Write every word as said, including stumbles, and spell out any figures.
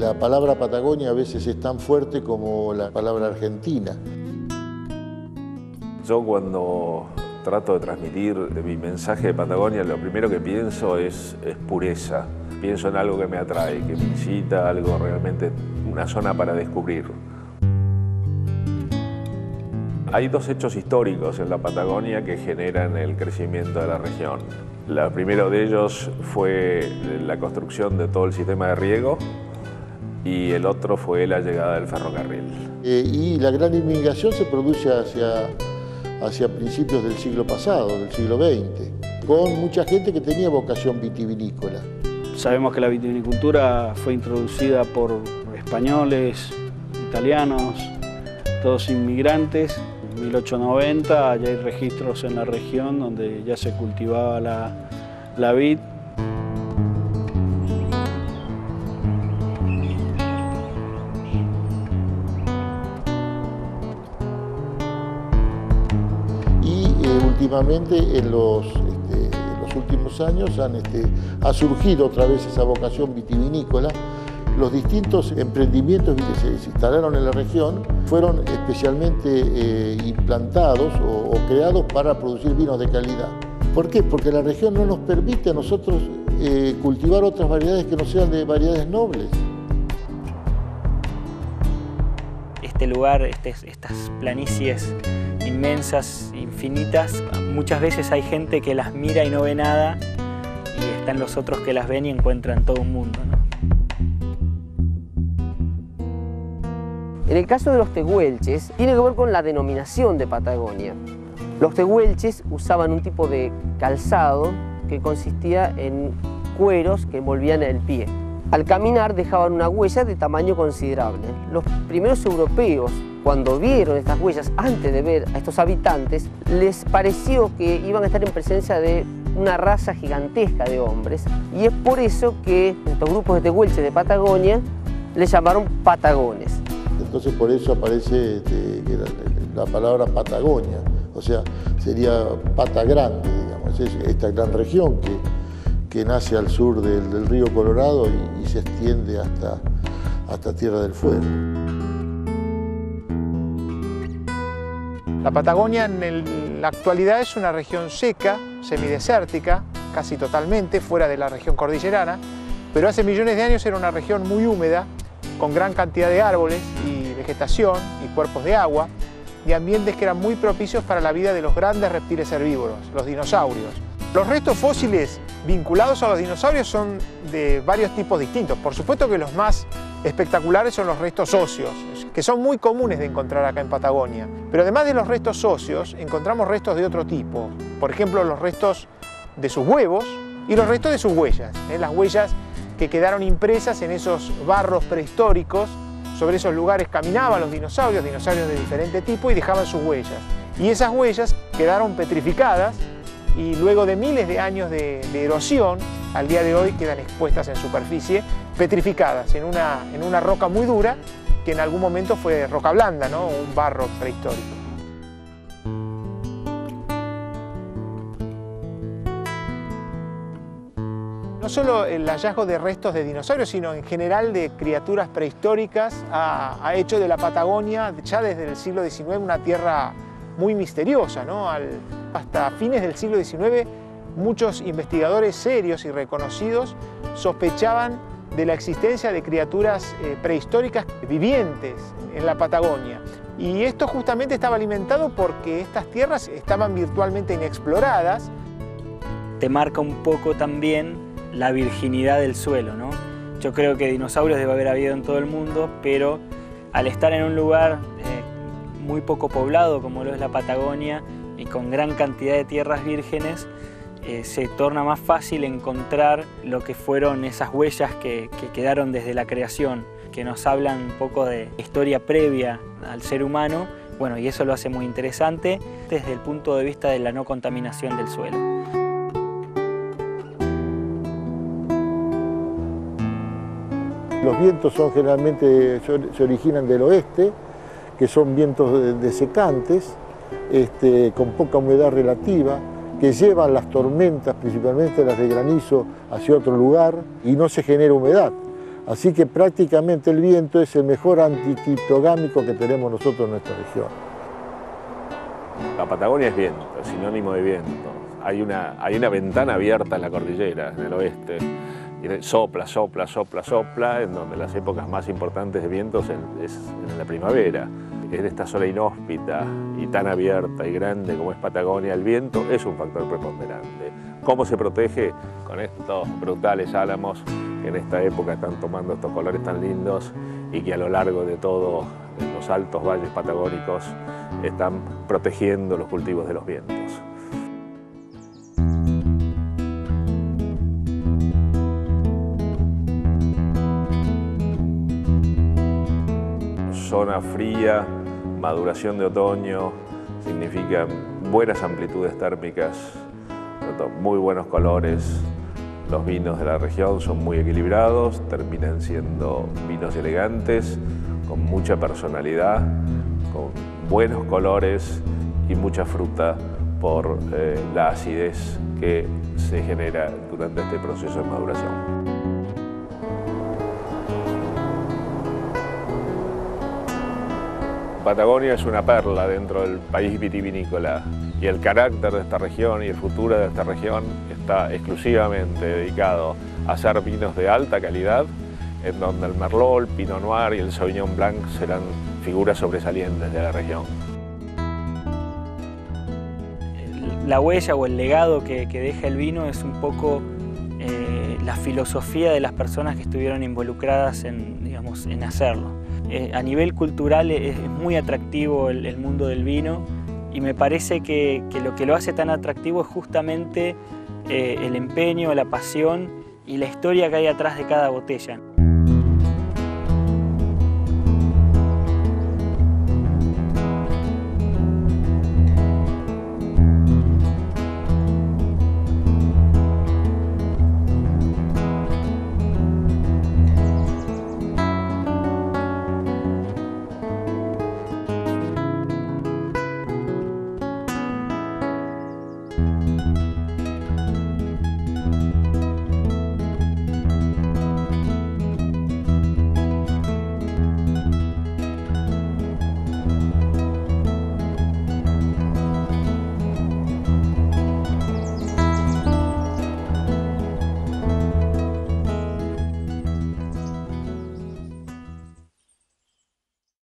La palabra Patagonia a veces es tan fuerte como la palabra Argentina. Yo cuando trato de transmitir mi mensaje de Patagonia, lo primero que pienso es, es pureza. Pienso en algo que me atrae, que me incita, algo realmente, una zona para descubrir. Hay dos hechos históricos en la Patagonia que generan el crecimiento de la región. El primero de ellos fue la construcción de todo el sistema de riego y el otro fue la llegada del ferrocarril. Eh, y la gran inmigración se produce hacia, hacia principios del siglo pasado, del siglo veinte, con mucha gente que tenía vocación vitivinícola. Sabemos que la vitivinicultura fue introducida por españoles, italianos, todos inmigrantes. En mil ochocientos noventa ya hay registros en la región donde ya se cultivaba la, la vid. Y eh, últimamente en los, este, en los últimos años han, este, ha surgido otra vez esa vocación vitivinícola. Los distintos emprendimientos que se, se instalaron en la región fueron especialmente eh, implantados o, o creados para producir vinos de calidad. ¿Por qué? Porque la región no nos permite a nosotros eh, cultivar otras variedades que no sean de variedades nobles. Este lugar, este, estas planicies inmensas, infinitas, muchas veces hay gente que las mira y no ve nada, y están los otros que las ven y encuentran todo un mundo, ¿no? En el caso de los tehuelches, tiene que ver con la denominación de Patagonia. Los tehuelches usaban un tipo de calzado que consistía en cueros que envolvían el pie. Al caminar dejaban una huella de tamaño considerable. Los primeros europeos, cuando vieron estas huellas, antes de ver a estos habitantes, les pareció que iban a estar en presencia de una raza gigantesca de hombres, y es por eso que estos grupos de tehuelches de Patagonia les llamaron patagones. Entonces por eso aparece este, la palabra Patagonia, o sea, sería Pata Grande, digamos, es esta gran región que, que nace al sur del, del río Colorado y, y se extiende hasta, hasta Tierra del Fuego. La Patagonia en el, la actualidad es una región seca, semidesértica, casi totalmente, fuera de la región cordillerana, pero hace millones de años era una región muy húmeda, con gran cantidad de árboles y vegetación y cuerpos de agua, y ambientes que eran muy propicios para la vida de los grandes reptiles herbívoros, los dinosaurios. Los restos fósiles vinculados a los dinosaurios son de varios tipos distintos. Por supuesto que los más espectaculares son los restos óseos, que son muy comunes de encontrar acá en Patagonia. Pero además de los restos óseos, encontramos restos de otro tipo. Por ejemplo, los restos de sus huevos y los restos de sus huellas, ¿eh? Las huellas que quedaron impresas en esos barros prehistóricos. Sobre esos lugares caminaban los dinosaurios, dinosaurios de diferente tipo, y dejaban sus huellas. Y esas huellas quedaron petrificadas y luego de miles de años de, de erosión, al día de hoy quedan expuestas en superficie, petrificadas en una, en una roca muy dura que en algún momento fue roca blanda, ¿no? Un barro prehistórico. No solo el hallazgo de restos de dinosaurios, sino en general de criaturas prehistóricas ha, ha hecho de la Patagonia, ya desde el siglo diecinueve, una tierra muy misteriosa, ¿no? Al, hasta fines del siglo diecinueve, muchos investigadores serios y reconocidos sospechaban de la existencia de criaturas eh, prehistóricas vivientes en la Patagonia. Y esto justamente estaba alimentado porque estas tierras estaban virtualmente inexploradas. Te marca un poco también la virginidad del suelo, ¿no? Yo creo que dinosaurios debe haber habido en todo el mundo, pero al estar en un lugar eh, muy poco poblado como lo es la Patagonia y con gran cantidad de tierras vírgenes, eh, se torna más fácil encontrar lo que fueron esas huellas que, que quedaron desde la creación, que nos hablan un poco de historia previa al ser humano. Bueno, y eso lo hace muy interesante desde el punto de vista de la no contaminación del suelo. Los vientos son generalmente, se originan del oeste, que son vientos desecantes, este, con poca humedad relativa, que llevan las tormentas, principalmente las de granizo, hacia otro lugar y no se genera humedad. Así que prácticamente el viento es el mejor anticriptogámico que tenemos nosotros en nuestra región. La Patagonia es viento, es sinónimo de viento. Hay una, hay una ventana abierta en la cordillera, en el oeste. Y sopla, sopla, sopla, sopla, en donde las épocas más importantes de vientos es en la primavera. En esta zona inhóspita y tan abierta y grande como es Patagonia, el viento es un factor preponderante. ¿Cómo se protege? Con estos brutales álamos que en esta época están tomando estos colores tan lindos y que a lo largo de todos los altos valles patagónicos están protegiendo los cultivos de los vientos. Zona fría, maduración de otoño, significa buenas amplitudes térmicas, muy buenos colores. Los vinos de la región son muy equilibrados, terminan siendo vinos elegantes, con mucha personalidad, con buenos colores y mucha fruta por eh, la acidez que se genera durante este proceso de maduración. Patagonia es una perla dentro del país vitivinícola y el carácter de esta región y el futuro de esta región está exclusivamente dedicado a hacer vinos de alta calidad, en donde el Merlot, el Pinot Noir y el Sauvignon Blanc serán figuras sobresalientes de la región. La huella o el legado que, que deja el vino es un poco eh, la filosofía de las personas que estuvieron involucradas en, digamos, en hacerlo. Eh, a nivel cultural es, es muy atractivo el, el mundo del vino y me parece que, que lo que lo hace tan atractivo es justamente eh, el empeño, la pasión y la historia que hay atrás de cada botella.